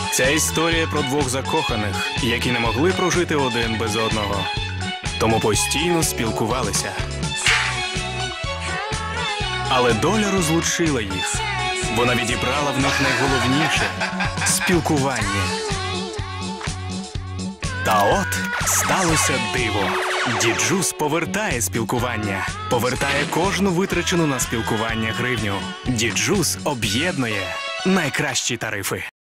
Ця історія про двох закоханих, які не могли прожити один без одного. Тому постійно спілкувалися. Але доля розлучила їх. Вона відібрала в них найголовніше – спілкування. Та от сталося диво. Діджус повертає спілкування. Повертає кожну витрачену на спілкування гривню. Діджус об'єднує найкращі тарифи.